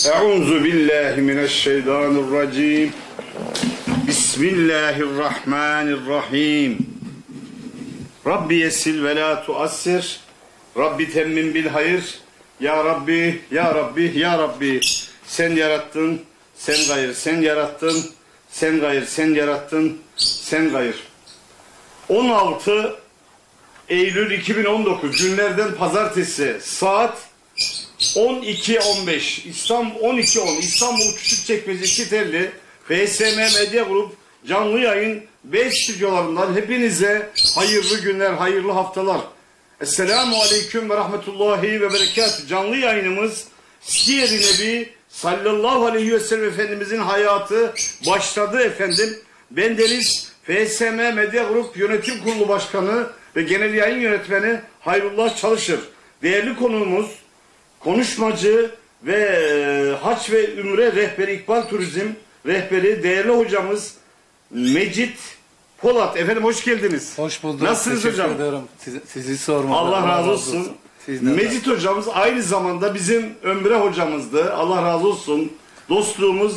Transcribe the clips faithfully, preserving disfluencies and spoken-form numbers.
Euzu billahi mineşşeytanirracim. Bismillahirrahmanirrahim. Rabbi yesil ve la tuassir. Rabbi temmin bil hayır. Ya Rabbi, Ya Rabbi, Ya Rabbi. Sen yarattın, sen gayır, sen yarattın, sen gayır, sen yarattın, sen gayır. on altı Eylül iki bin on dokuz günlerden pazartesi saat on iki on beş İstanbul on iki on İstanbul Küçükçekmece Çitelli F S M Medya Grup canlı yayın B stüdyolarından hepinize hayırlı günler, hayırlı haftalar. Esselamu Aleyküm ve Rahmetullahi ve Berekatuhu. Canlı yayınımız Siyer-i Nebi sallallahu aleyhi ve sellem Efendimizin hayatı başladı efendim. Bendeniz F S M Medya Grup Yönetim Kurulu Başkanı ve Genel Yayın Yönetmeni Hayrullah Çalışır. Değerli konuğumuz, konuşmacı ve e, Haç ve Ümre Rehberi İkbal Turizm Rehberi değerli hocamız Mecit Polat. Efendim hoş geldiniz. Hoş bulduk. Nasılsınız Teşekkür hocam? ederim. Sizi, sizi sormadım. Allah razı olsun. Mecit hocamız aynı zamanda bizim Ömre hocamızdı. Allah razı olsun. Dostluğumuz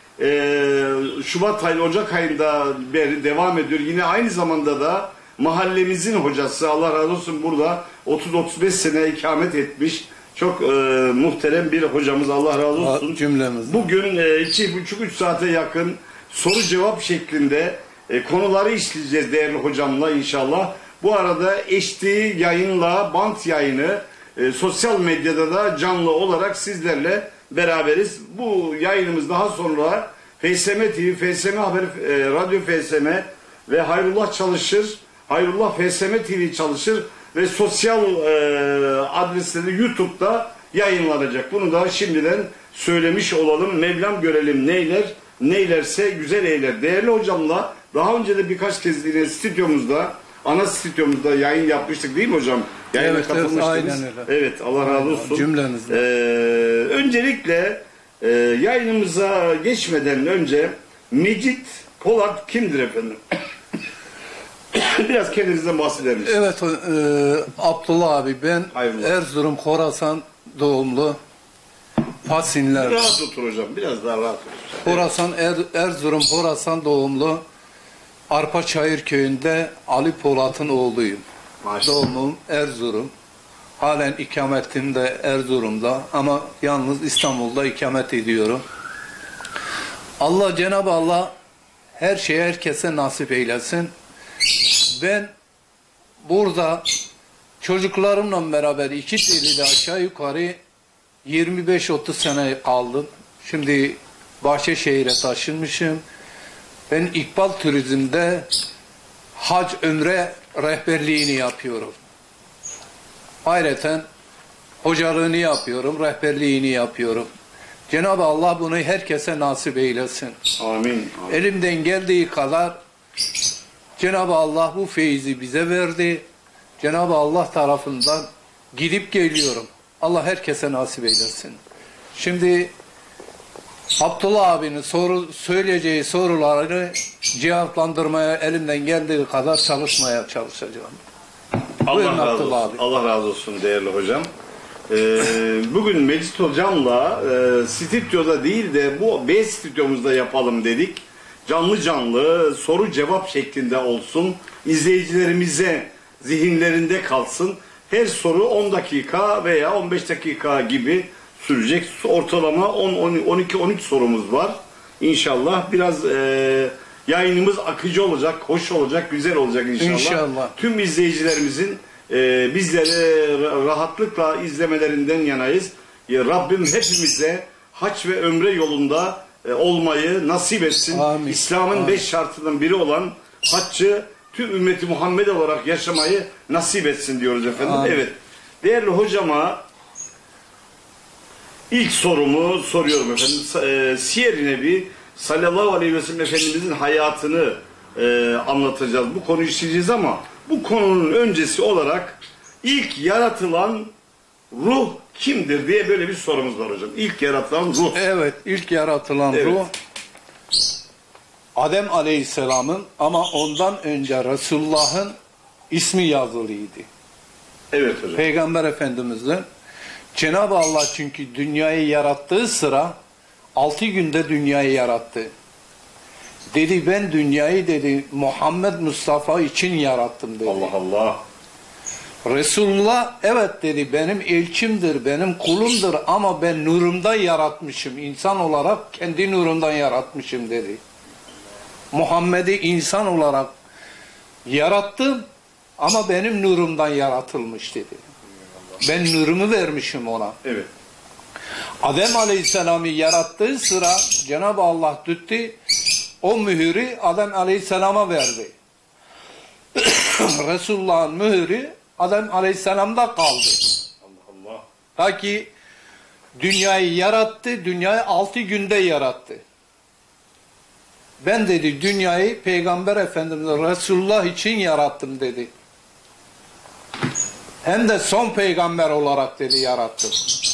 e, Şubat ayı, Ocak ayında beri devam ediyor. Yine aynı zamanda da mahallemizin hocası. Allah razı olsun, burada otuz otuz beş sene ikamet etmiş. Çok e, muhterem bir hocamız. Allah razı olsun. Cümlemiz. Bugün e, iki buçuk üç saate yakın soru cevap şeklinde e, konuları işleyeceğiz değerli hocamla inşallah. Bu arada H D yayınla bant yayını e, sosyal medyada da canlı olarak sizlerle beraberiz. Bu yayınımız daha sonra F S M T V, F S M Haber, e, Radyo F S M ve Hayrullah Çalışır, Hayrullah F S M T V çalışır ve sosyal e, adresleri YouTube'da yayınlanacak. Bunu da şimdiden söylemiş olalım. Mevlam görelim neyler, neylerse güzel eyler. Değerli hocamla daha önce de birkaç kez yine stüdyomuzda, ana stüdyomuzda yayın yapmıştık değil mi hocam? Yayına evet, evet, aynen öyle. Evet, Allah razı olsun. Cümlenizle. Ee, öncelikle e, yayınımıza geçmeden önce Mecit Polat kimdir efendim? Biraz kendinizden bahseder misiniz? Evet, e, Abdullah abi, ben Hayırlı. Erzurum Khorasan doğumlu Fasinler. Rahat otur hocam, biraz daha rahat otur. Khorasan, er, Erzurum Khorasan doğumlu Arpaçayır köyünde Ali Polat'ın oğluyum. Maşallah. Doğumum Erzurum. Halen ikametim de Erzurum'da ama yalnız İstanbul'da ikamet ediyorum. Allah, Cenab-ı Allah her şeyi herkese nasip eylesin. Ben burada çocuklarımla beraber iki deliyle aşağı yukarı yirmi beş otuz sene kaldım. Şimdi Bahçeşehir'e taşınmışım. Ben İkbal Turizm'de hac ömre rehberliğini yapıyorum. Ayrıca hocalığını yapıyorum, rehberliğini yapıyorum. Cenab-ı Allah bunu herkese nasip eylesin. Amin. Amin. Elimden geldiği kadar Cenab-ı Allah bu feyzi bize verdi. Cenab-ı Allah tarafından gidip geliyorum. Allah herkese nasip eylesin. Şimdi Abdullah abinin soru, söyleyeceği soruları cevaplandırmaya elimden geldiği kadar çalışmaya çalışacağım. Allah Buyurun razı Abdullah olsun. abi. Allah razı olsun değerli hocam. Ee, bugün Mecit hocamla e, stüdyoda değil de bu B stüdyomuzda yapalım dedik. Canlı canlı soru cevap şeklinde olsun. İzleyicilerimize zihinlerinde kalsın. Her soru on dakika veya on beş dakika gibi sürecek. Ortalama on on iki on üç sorumuz var. İnşallah biraz e, yayınımız akıcı olacak, hoş olacak, güzel olacak inşallah. İnşallah. Tüm izleyicilerimizin e, bizleri rahatlıkla izlemelerinden yanayız. Ya, Rabbim hepimize hac ve ömre yolunda e, olmayı nasip etsin. İslam'ın beş şartından biri olan haccı tüm ümmeti Muhammed olarak yaşamayı nasip etsin diyoruz efendim. Amin. Evet. Değerli hocama ilk sorumu soruyorum efendim. E, Siyer-i Nebi sallallahu aleyhi ve sellem Efendimizin hayatını e, anlatacağız. Bu konuyu işleyeceğiz ama bu konunun öncesi olarak ilk yaratılan ruh kimdir diye böyle bir sorumuz var hocam. İlk yaratılan ruh. Evet, ilk yaratılan Evet. ruh Adem Aleyhisselam'ın ama ondan önce Resulullah'ın ismi yazılıydı. Evet hocam. Peygamber Efendimiz'in Cenab-ı Allah çünkü dünyayı yarattığı sıra Altı günde dünyayı yarattı. Dedi ben dünyayı dedi Muhammed Mustafa için yarattım dedi. Allah Allah. Resulullah evet dedi benim elçimdir, benim kulumdur ama ben nurumdan yaratmışım. İnsan olarak kendi nurumdan yaratmışım dedi. Muhammed'i insan olarak yarattım ama benim nurumdan yaratılmış dedi. Ben nurumu vermişim ona. Evet. Adem Aleyhisselam'ı yarattığı sıra Cenab-ı Allah tuttu, o mühürü Adem Aleyhisselam'a verdi. Resulullah'ın mühürü Adem Aleyhisselam'da kaldı. Allah Allah. Ta ki dünyayı yarattı, dünyayı altı günde yarattı. Ben dedi dünyayı Peygamber Efendimiz Resulullah için yarattım dedi. Hem de son peygamber olarak dedi yarattım.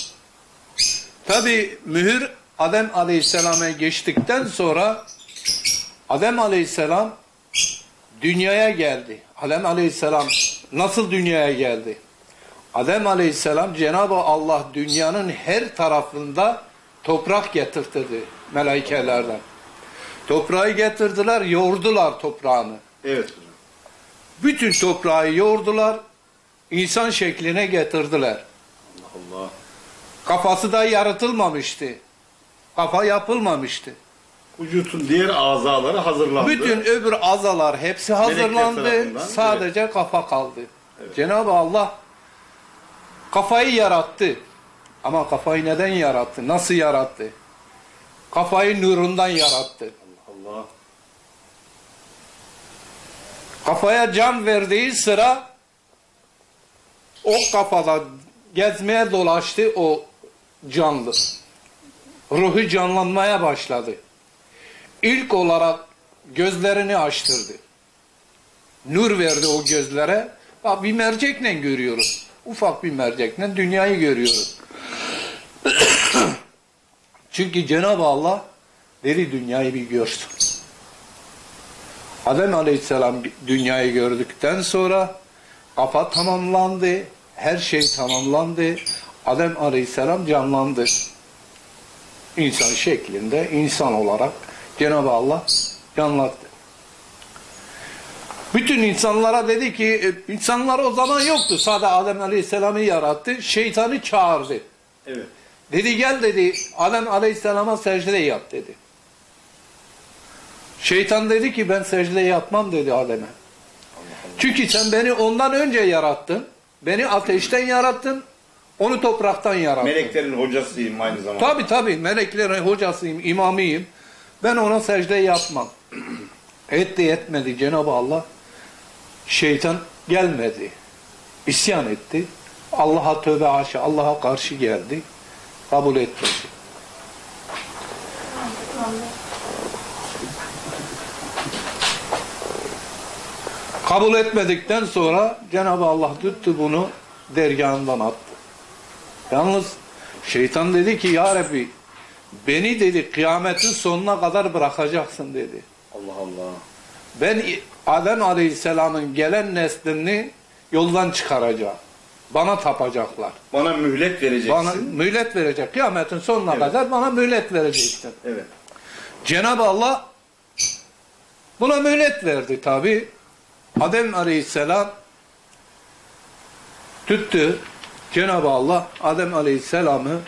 Tabi mühür Adem Aleyhisselam'a geçtikten sonra Adem Aleyhisselam dünyaya geldi. Adem Aleyhisselam nasıl dünyaya geldi? Adem Aleyhisselam Cenab-ı Allah dünyanın her tarafında toprak getirtirdi melaikelerden. Toprağı getirdiler, yoğurdular toprağını. Evet hocam. Bütün toprağı yoğurdular, insan şekline getirdiler. Allah Allah. Kafası da yaratılmamıştı. Kafa yapılmamıştı. Vücutun diğer azaları hazırlandı. Bütün öbür azalar hepsi hazırlandı. tarafından, Sadece evet. kafa kaldı. Evet. Cenab-ı Allah kafayı yarattı. Ama kafayı neden yarattı? Nasıl yarattı? Kafayı nurundan yarattı. Allah Allah. Kafaya can verdiği sıra o kafada gezmeye dolaştı o canlı. Ruhu canlanmaya başladı. İlk olarak gözlerini açtırdı. Nur verdi o gözlere. Bak bir mercekle görüyoruz. Ufak bir mercekle dünyayı görüyoruz. Çünkü Cenab-ı Allah dedi dünyayı bir görsün. Adem Aleyhisselam dünyayı gördükten sonra kafa tamamlandı. Her şey tamamlandı. Adem Aleyhisselam canlandı. İnsan şeklinde, insan olarak Cenab-ı Allah canlattı. Bütün insanlara dedi ki, insanlar o zaman yoktu. Sadece Adem Aleyhisselam'ı yarattı. Şeytanı çağırdı. Evet. Dedi gel dedi, Adem Aleyhisselam'a secde yap dedi. Şeytan dedi ki ben secde yapmam dedi Adem'e. Çünkü sen beni ondan önce yarattın. Beni ateşten yarattın. Onu topraktan yarattın. Meleklerin hocasıyım aynı zamanda. Tabi tabi meleklerin hocasıyım, imamıyım. Ben ona secde yapmam. Etti etmedi Cenab-ı Allah. Şeytan gelmedi. İsyan etti. Allah'a tövbe haşa, Allah'a karşı geldi. Kabul etmedi. Kabul etmedikten sonra Cenab-ı Allah tuttu bunu dergahından attı. Yalnız şeytan dedi ki ya Rabbi beni dedi kıyametin sonuna kadar bırakacaksın dedi. Allah Allah. Ben Adem Aleyhisselam'ın gelen neslini yoldan çıkaracağım. Bana tapacaklar. Bana mühlet vereceksin. Bana mühlet verecek. Kıyametin sonuna Evet. kadar bana mühlet vereceksin. Evet. Cenab-ı Allah buna mühlet verdi tabi. Adem Aleyhisselam tuttu. Cenab-ı Allah Adem Aleyhisselam'ı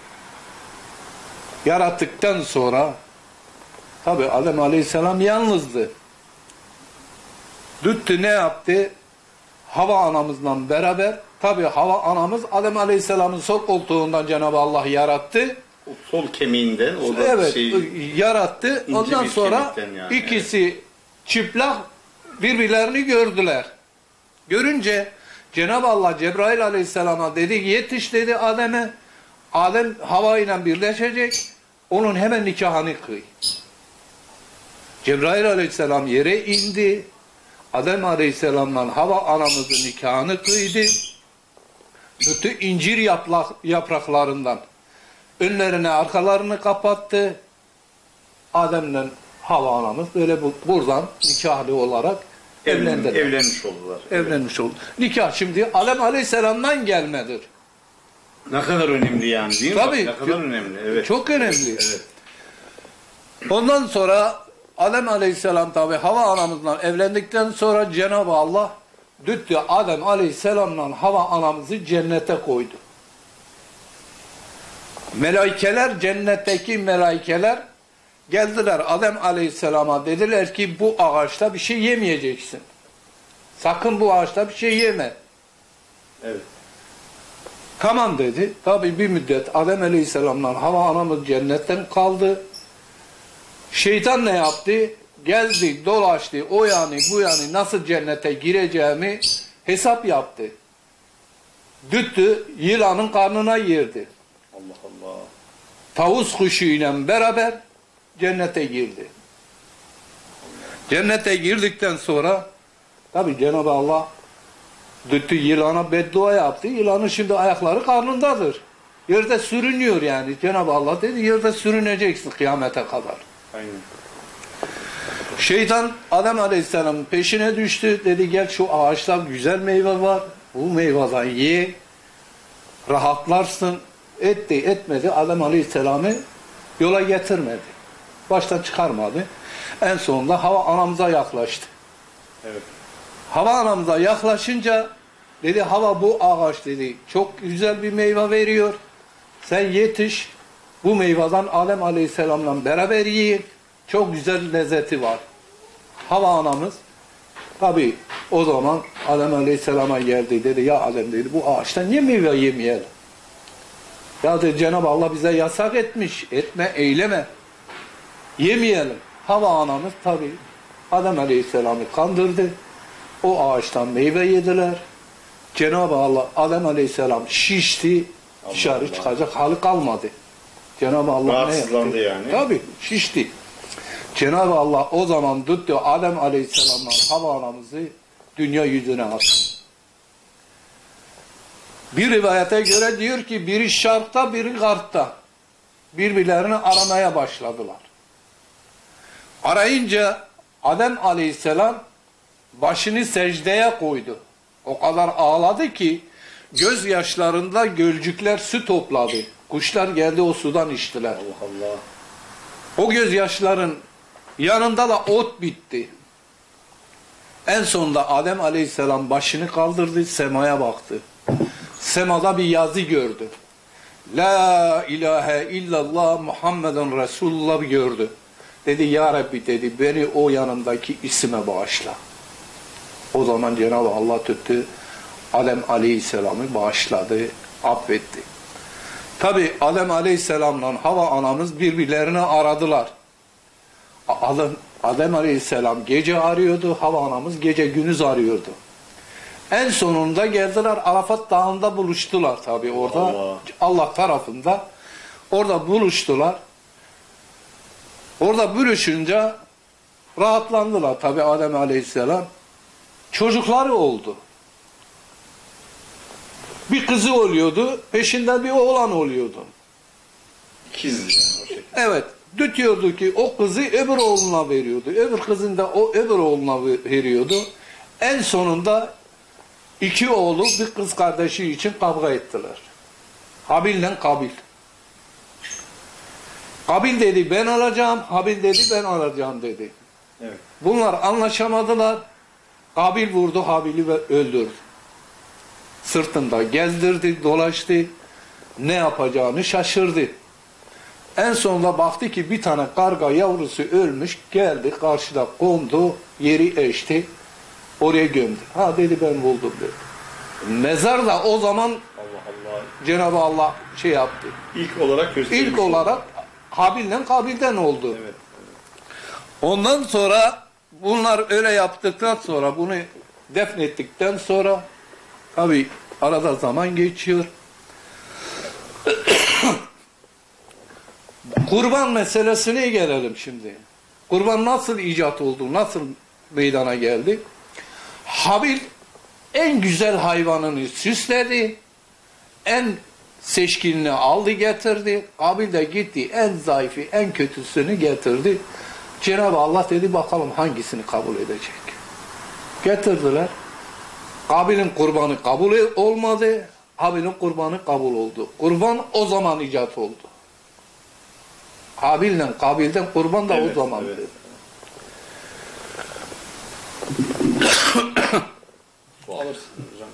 yarattıktan sonra tabi Adem Aleyhisselam yalnızdı. Tuttu ne yaptı? Hava anamızla beraber tabi Hava anamız Adem Aleyhisselam'ın sol koltuğundan Cenab-ı Allah yarattı. O sol kemiğinden o da Evet şey, yarattı. ince Ondan bir sonra kemikten yani, ikisi çıplak birbirlerini gördüler. Görünce Cenab-ı Allah Cebrail Aleyhisselam'a dedi ki yetiş dedi Adem'e. Adem Hava ile birleşecek. Onun hemen nikahını kıy. Cebrail Aleyhisselam yere indi. Adem Aleyhisselam'la Hava anamızın nikahını kıydı. Bütün incir yaprak, yapraklarından önlerine arkalarını kapattı. Adem'le Hava anamız böyle bu, buradan nikahlı olarak evlendiler. evlenmiş oldular. Evlenmiş oldu. Nikah şimdi Adem Aleyhisselam'dan gelmedir. Ne kadar önemli yani değil mi? Tabii. Bak, ne kadar önemli. Evet. Çok önemli. Evet. Ondan sonra Adem Aleyhisselam tabi Hava anamızla evlendikten sonra Cenab-ı Allah düttü Adem Aleyhisselam'la Hava anamızı cennete koydu. Melaikeler, cennetteki melaikeler geldiler Adem Aleyhisselam'a, dediler ki bu ağaçta bir şey yemeyeceksin. Sakın bu ağaçta bir şey yeme. Evet. Tamam dedi. Tabi bir müddet Adem Aleyhisselam'la Hava anamız cennetten kaldı. Şeytan ne yaptı? Gezdi, dolaştı, o yani bu yani nasıl cennete gireceğimi hesap yaptı. Düttü, yılanın karnına girdi. Allah Allah. Tavus kuşuyla beraber cennete girdi. Cennete girdikten sonra tabi Cenab-ı Allah düttü, yılana beddua yaptı. Yılanın şimdi ayakları karnındadır. Yerde sürünüyor yani. Cenab-ı Allah dedi yerde sürüneceksin kıyamete kadar. Aynen. Şeytan Adem Aleyhisselam'ın peşine düştü. Dedi gel şu ağaçta güzel meyve var. Bu meyveden ye. Rahatlarsın. Etti etmedi. Adem Aleyhisselam'ı yola getirmedi. Baştan çıkarmadı. En sonunda Hava anamıza yaklaştı. Evet. Hava anamıza yaklaşınca dedi Hava bu ağaç dedi çok güzel bir meyve veriyor. Sen yetiş bu meyveden Adem Aleyhisselam'la beraber yiyin. Çok güzel lezzeti var. Hava anamız tabi o zaman Adem Aleyhisselam'a geldi dedi ya Adem dedi bu ağaçtan niye meyve yemeyelim? Ya dedi Cenab-ı Allah bize yasak etmiş. Etme, eyleme. Yemeyelim. Hava anamız tabi Adem Aleyhisselam'ı kandırdı. O ağaçtan meyve yediler. Cenab-ı Allah Adem Aleyhisselam şişti. Allah Dışarı Allah. çıkacak hali kalmadı. Cenab-ı Allah ne yaptı? Rahatsızlandı yani. Tabi şişti. Cenab-ı Allah o zaman tuttu Adem Aleyhisselam'la Hava anamızı dünya yüzüne attı. Bir rivayete göre diyor ki biri şarkta biri garpta birbirlerini aramaya başladılar. Arayınca Adem Aleyhisselam başını secdeye koydu. O kadar ağladı ki gözyaşlarında gölcükler su topladı. Kuşlar geldi o sudan içtiler. Allah Allah. O gözyaşların yanında da ot bitti. En sonunda Adem Aleyhisselam başını kaldırdı, semaya baktı. Semada bir yazı gördü. La ilahe illallah Muhammeden Resulullah gördü. Dedi ya Rabbi dedi beni o yanındaki isime bağışla. O zaman Cenab-ı Allah tuttu Adem Aleyhisselam'ı bağışladı, affetti. Tabi Adem Aleyhisselam'la Hava anamız birbirlerini aradılar. Adem, Adem Aleyhisselam gece arıyordu, Hava anamız gece gündüz arıyordu. En sonunda geldiler Arafat Dağı'nda buluştular tabi orada Allah. Allah tarafında. Orada buluştular. Orada buluşunca rahatlandılar tabi Adem Aleyhisselam. Çocukları oldu. Bir kızı oluyordu, peşinden bir oğlan oluyordu. İkiz yani o şekilde. Evet, tutuyordu ki o kızı öbür oğluna veriyordu. Öbür kızını da o öbür oğluna veriyordu. En sonunda iki oğlu bir kız kardeşi için kavga ettiler. Habil'le Kabil. Kabil dedi ben alacağım, Habil dedi ben alacağım dedi. Evet. Bunlar anlaşamadılar. Kabil vurdu Habil'i ve öldürdü. Sırtında gezdirdi, dolaştı. Ne yapacağını şaşırdı. En sonunda baktı ki bir tane karga yavrusu ölmüş, geldi karşıda kondu, yeri eşti, oraya gömdü. Ha dedi ben buldum dedi. Mezar da o zaman Allah Allah. Cenab-ı Allah şey yaptı. İlk olarak göstermiş. İlk olarak Habil'le Kabil'den oldu. Evet. Ondan sonra bunlar öyle yaptıktan sonra bunu defnettikten sonra tabi arada zaman geçiyor. Kurban meselesine gelelim şimdi. Kurban nasıl icat oldu, nasıl meydana geldi? Habil en güzel hayvanını süsledi, en seçkinini aldı getirdi. Kabil de gitti en zayıfı, en kötüsünü getirdi. Cenab-ı Allah dedi bakalım hangisini kabul edecek. Getirdiler. Kabil'in kurbanı kabul olmadı, Habil'in kurbanı kabul oldu. Kurban o zaman icat oldu. Habil'le Kabil'den kurban da Evet, o zaman. evet. Su alırsın hocam.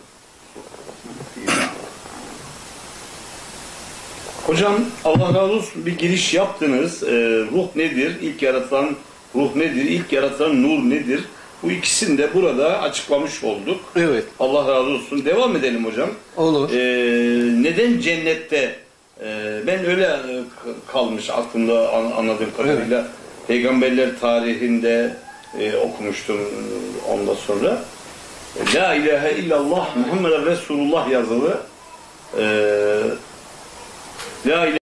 Hocam Allah razı olsun, bir giriş yaptınız. Ee, ruh nedir? İlk yaratılan ruh nedir? İlk yaratılan nur nedir? Bu ikisini de burada açıklamış olduk. Evet. Allah razı olsun. Devam edelim hocam. Olur. Ee, neden cennette? Ee, ben öyle e, kalmış aklımda an, anladığım kadarıyla. Evet. Peygamberler tarihinde e, okumuştum ondan sonra. La ilahe illallah Muhammed Resulullah yazılı. Ee, La ilahe